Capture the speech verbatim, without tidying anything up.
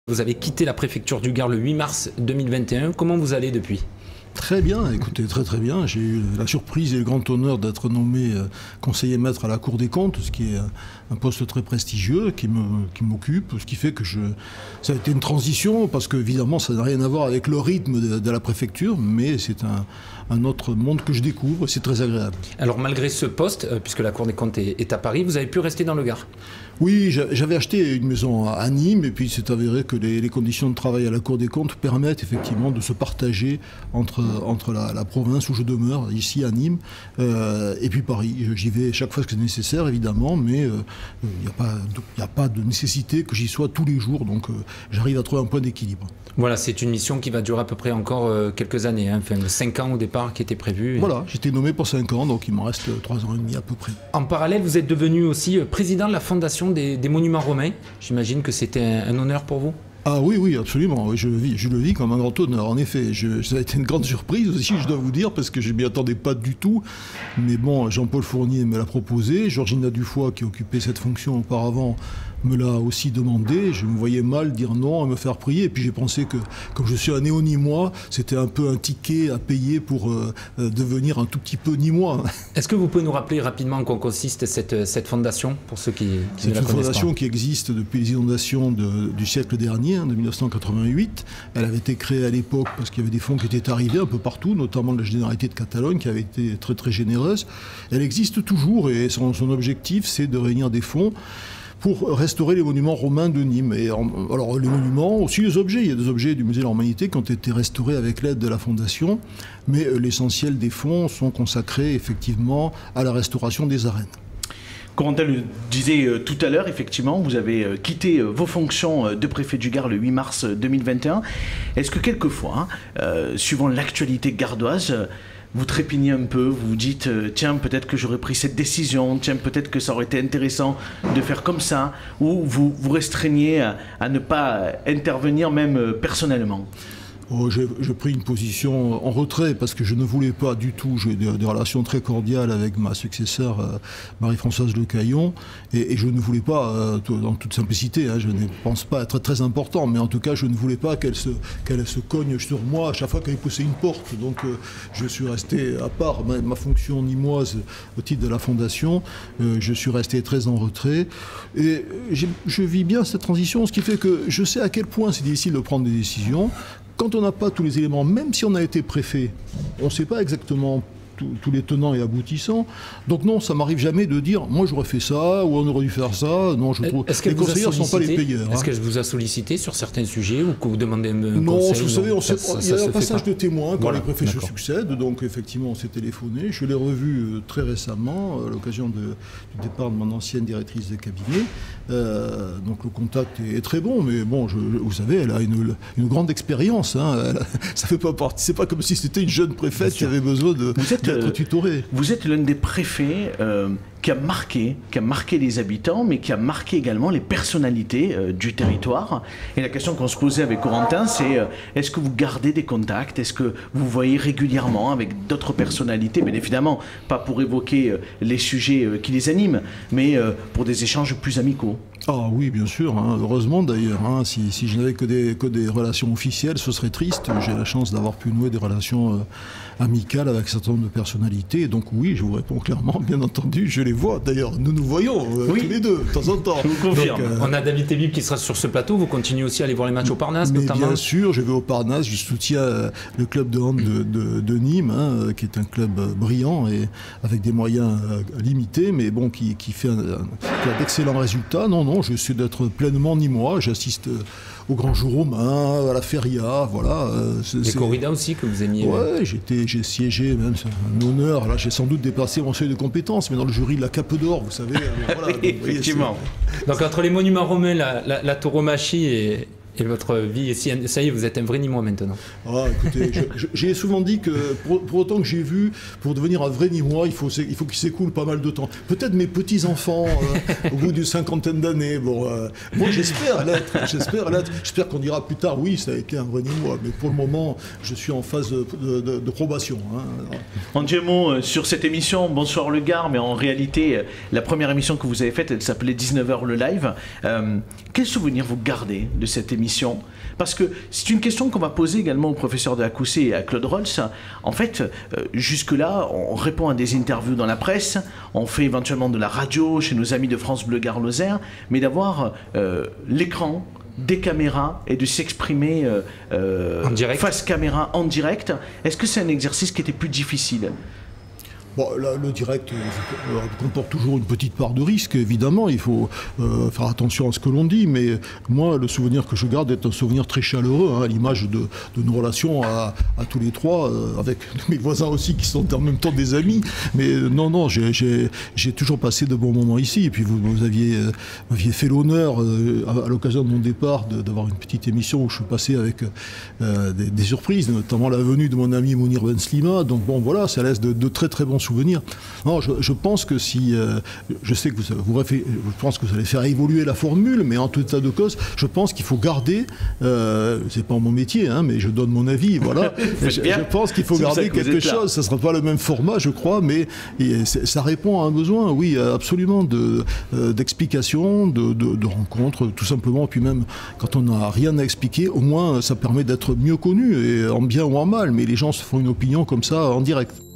Vous avez quitté la préfecture du Gard le huit mars deux mille vingt et un. Comment vous allez depuis ? Très bien, écoutez, très très bien. J'ai eu la surprise et le grand honneur d'être nommé conseiller maître à la Cour des comptes, ce qui est un poste très prestigieux qui me, qui m'occupe, ce qui fait que je, ça a été une transition, parce que évidemment ça n'a rien à voir avec le rythme de, de la préfecture, mais c'est un, un autre monde que je découvre, c'est très agréable. Alors malgré ce poste, puisque la Cour des comptes est, est à Paris, vous avez pu rester dans le Gard ? Oui, j'avais acheté une maison à Nîmes et puis il s'est avéré que les, les conditions de travail à la Cour des comptes permettent effectivement de se partager entre, entre la, la province où je demeure, ici à Nîmes, euh, et puis Paris. J'y vais chaque fois que c'est nécessaire, évidemment, mais il euh, n'y a, a pas de nécessité que j'y sois tous les jours, donc euh, j'arrive à trouver un point d'équilibre. Voilà, c'est une mission qui va durer à peu près encore euh, quelques années, hein, enfin cinq ans au départ qui était prévu. Et... Voilà, j'étais nommé pour cinq ans, donc il m'en reste trois ans et demi à peu près. En parallèle, vous êtes devenu aussi président de la Fondation des, des monuments romains. J'imagine que c'était un, un honneur pour vous ? Ah oui, oui, absolument. Oui, je, le vis, je le vis comme un grand honneur, en effet. Je, ça a été une grande surprise aussi, je dois vous dire, parce que je ne m'y attendais pas du tout. Mais bon, Jean-Paul Fournier me l'a proposé. Georgina Dufoy, qui occupait cette fonction auparavant, me l'a aussi demandé. Je me voyais mal dire non et me faire prier. Et puis j'ai pensé que, comme je suis un néo-nîmois, c'était un peu un ticket à payer pour euh, devenir un tout petit peu nîmois. Est-ce que vous pouvez nous rappeler rapidement en quoi consiste cette, cette fondation, pour ceux qui, qui ne la connaissent pas ? C'est une fondation qui existe depuis les inondations de, du siècle dernier, de mille neuf cent quatre-vingt-huit. Elle avait été créée à l'époque parce qu'il y avait des fonds qui étaient arrivés un peu partout, notamment de la Généralité de Catalogne qui avait été très très généreuse. Elle existe toujours et son, son objectif c'est de réunir des fonds pour restaurer les monuments romains de Nîmes. Et en, alors les monuments, aussi les objets, il y a des objets du musée de l'Humanité qui ont été restaurés avec l'aide de la Fondation, mais l'essentiel des fonds sont consacrés effectivement à la restauration des arènes. Corentin le disait euh, tout à l'heure, effectivement, vous avez euh, quitté euh, vos fonctions euh, de préfet du Gard le huit mars deux mille vingt et un. Est-ce que quelquefois, hein, euh, suivant l'actualité gardoise, euh, vous trépignez un peu, vous vous dites euh, tiens, peut-être que j'aurais pris cette décision, tiens, peut-être que ça aurait été intéressant de faire comme ça, ou vous vous restreignez à, à ne pas intervenir même euh, personnellement ? Oh, j'ai pris une position en retrait parce que je ne voulais pas du tout, j'ai des, des relations très cordiales avec ma successeur euh, Marie-Françoise Lecaillon et, et je ne voulais pas, euh, dans toute simplicité, hein, je ne pense pas être très important, mais en tout cas je ne voulais pas qu'elle se, qu'elle se cogne sur moi à chaque fois qu'elle poussait une porte, donc euh, je suis resté à part ma, ma fonction nîmoise au titre de la Fondation, euh, je suis resté très en retrait et je vis bien cette transition, ce qui fait que je sais à quel point c'est difficile de prendre des décisions. Quand on n'a pas tous les éléments, même si on a été préfet, on ne sait pas exactement tous les tenants et aboutissants. Donc non, ça m'arrive jamais de dire moi j'aurais fait ça ou on aurait dû faire ça. Non, je trouve que les conseillers ne sont pas les payeurs. Est-ce hein. qu'elle vous a sollicité sur certains sujets ou que vous demandez un non, conseil? vous savez, on ça, sait, ça, il y a ça un passage de témoins quand voilà, les préfets se succèdent. Donc effectivement, on s'est téléphoné. Je l'ai revu euh, très récemment à l'occasion de, du départ de mon ancienne directrice de cabinet. Euh, donc le contact est, est très bon, mais bon, je, vous savez, elle a une, une grande expérience. Hein. Elle, ça fait pas partie. C'est pas comme si c'était une jeune préfète qui avait besoin de d'être euh, tutorée. Vous êtes l'un des préfets euh, qui a marqué, qui a marqué les habitants, mais qui a marqué également les personnalités euh, du territoire. Et la question qu'on se posait avec Corentin, c'est euh, est-ce que vous gardez des contacts? Est-ce que vous voyez régulièrement avec d'autres personnalités? Bien évidemment, pas pour évoquer euh, les sujets euh, qui les animent, mais euh, pour des échanges plus amicaux. Ah oui, bien sûr, hein. Heureusement d'ailleurs. Hein. Si, si je n'avais que des, que des relations officielles, ce serait triste. J'ai la chance d'avoir pu nouer des relations euh, amicales avec un certain nombre de personnalités. Donc oui, je vous réponds clairement, bien entendu, je les vois. D'ailleurs, nous nous voyons euh, oui. tous les deux, de temps en temps. Je vous confirme. Donc, euh, on a David Tébib qui sera sur ce plateau. Vous continuez aussi à aller voir les matchs au Parnasse, mais notamment. Bien sûr, je vais au Parnasse. Je soutiens euh, le club de hand de, de, de Nîmes, hein, qui est un club euh, brillant et avec des moyens euh, limités, mais bon, qui, qui fait un, un, qui a d'excellents résultats. Non, non, je suis d'être pleinement nîmois. J'assiste euh, au Grand Jour romain, à la Feria, voilà. Euh, les corridas aussi que vous aimiez. Ouais, j'étais, j'ai siégé, même c'est un honneur. Là, j'ai sans doute dépassé mon seuil de compétence, mais dans le jury de la Cape d'Or, vous savez. Euh, voilà, oui, donc, effectivement. Voyez, donc entre les monuments romains, la, la, la tauromachie et Et votre vie ici, ça y est, vous êtes un vrai Nîmois maintenant. Ah, écoutez, j'ai souvent dit que pour, pour autant que j'ai vu, pour devenir un vrai Nîmois, il faut, il faut qu'il s'écoule pas mal de temps. Peut-être mes petits-enfants, euh, au bout d'une cinquantaine d'années. Bon, euh, moi, j'espère l'être. J'espère l'être. J'espère qu'on dira plus tard, oui, ça a été un vrai Nîmois. Mais pour le moment, je suis en phase de, de, de, de probation. Hein. En deux mots sur cette émission, Bonsoir le Gard, mais en réalité, la première émission que vous avez faite, elle s'appelait dix-neuf heures le live. Euh, quel souvenir vous gardez de cette émission ? émission? Parce que c'est une question qu'on va poser également au professeur de Acousset et à Claude Rolls. En fait, euh, jusque-là, on répond à des interviews dans la presse, on fait éventuellement de la radio chez nos amis de France Bleu Gard Lozère, mais d'avoir euh, l'écran, des caméras et de s'exprimer euh, euh, face caméra en direct, est-ce que c'est un exercice qui était plus difficile? Bon, là, le direct euh, comporte toujours une petite part de risque, évidemment, il faut euh, faire attention à ce que l'on dit, mais moi, le souvenir que je garde est un souvenir très chaleureux, hein, à l'image de, de nos relations à, à tous les trois, euh, avec mes voisins aussi qui sont en même temps des amis, mais euh, non, non, j'ai toujours passé de bons moments ici, et puis vous, vous aviez, euh, aviez fait l'honneur, euh, à, à l'occasion de mon départ, d'avoir une petite émission où je suis passé avec euh, des, des surprises, notamment la venue de mon ami Mounir Ben Slima, donc bon, voilà, ça laisse de, de très très bons souvenirs. Non, je, je pense que si, euh, je sais que vous, vous réfé, je pense que vous allez faire évoluer la formule, mais en tout état de cause, je pense qu'il faut garder, euh, c'est pas mon métier, hein, mais je donne mon avis, voilà. je, je pense qu'il faut garder quelque chose. Ça sera pas le même format, je crois, mais et, ça répond à un besoin, oui, absolument, de euh, d'explication, de, de, de rencontres, tout simplement. Puis même quand on n'a rien à expliquer, au moins ça permet d'être mieux connu, et en bien ou en mal. Mais les gens se font une opinion comme ça en direct.